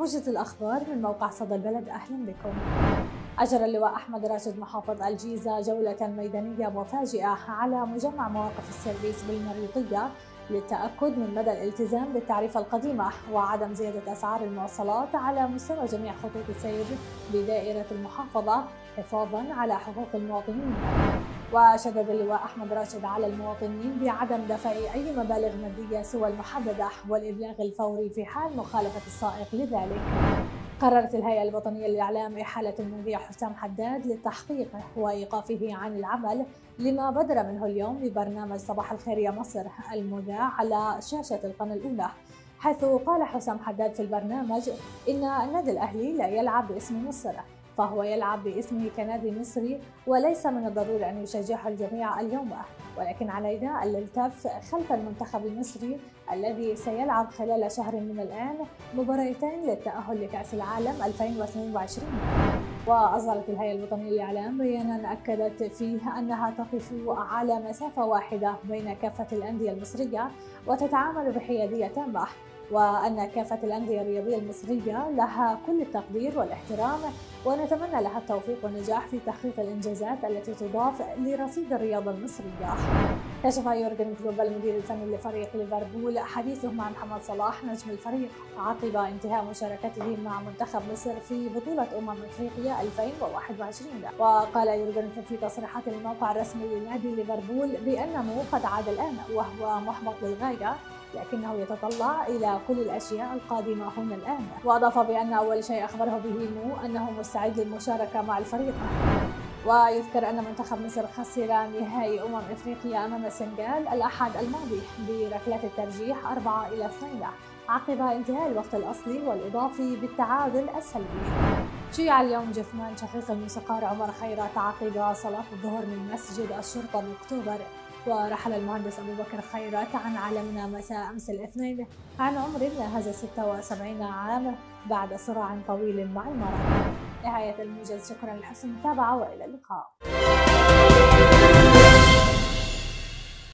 موجة الأخبار من موقع صدى البلد، أهلا بكم. أجرى اللواء أحمد راشد محافظ الجيزة جولة ميدانية مفاجئة على مجمع مواقف السيرفيس بالمريوطية للتأكد من مدى الالتزام بالتعريفة القديمة وعدم زيادة أسعار المواصلات على مستوى جميع خطوط السير بدائرة المحافظة حفاظاً على حقوق المواطنين. وشدد اللواء أحمد راشد على المواطنين بعدم دفع أي مبالغ مادية سوى المحددة والإبلاغ الفوري في حال مخالفة السائق لذلك. قررت الهيئة الوطنية للإعلام إحالة المذيع حسام حداد للتحقيق وإيقافه عن العمل لما بدر منه اليوم ببرنامج صباح الخير يا مصر المذاع على شاشة القناة الأولى، حيث قال حسام حداد في البرنامج إن النادي الأهلي لا يلعب باسم مصر، فهو يلعب باسمه كنادي مصري وليس من الضروري أن يشجعه الجميع اليوم، ولكن علينا أن نلتف خلف المنتخب المصري الذي سيلعب خلال شهر من الآن مباراتين للتأهل لكأس العالم 2022. وأصدرت الهيئة الوطنية للإعلام بيانا أكدت فيه أنها تقف على مسافة واحدة بين كافة الأندية المصرية وتتعامل بحيادية تامة، وأن كافة الأندية الرياضية المصرية لها كل التقدير والاحترام، ونتمنى لها التوفيق والنجاح في تحقيق الإنجازات التي تضاف لرصيد الرياضة المصرية. كشف يورجن كلوب المدير الفني لفريق ليفربول حديثه مع محمد صلاح نجم الفريق عقب انتهاء مشاركته مع منتخب مصر في بطولة أفريقيا 2021. وقال يورجن في تصريحات للموقع الرسمي لنادي ليفربول بأنه قد عاد الآن وهو محبط للغاية، لكنه يتطلع إلى كل الأشياء القادمة هنا الآن. وأضاف بأن أول شيء أخبره به مو أنه مستعد للمشاركة مع الفريق. ويذكر أن منتخب مصر خسر نهائي أفريقيا أمام السنغال الأحد الماضي بركلات الترجيح 4-2 عقب انتهاء الوقت الأصلي والإضافي بالتعادل السلبي. شيع اليوم جثمان شقيق الموسيقار عمر خيرت عقب صلاة الظهر من مسجد الشرطة بأكتوبر. ورحل المهندس أبو بكر خيرت عن عالمنا مساء أمس الاثنين عن عمر ناهز 76 عام بعد صراع طويل مع المرض. نهاية الموجز، شكرا لحسن المتابعة وإلى اللقاء.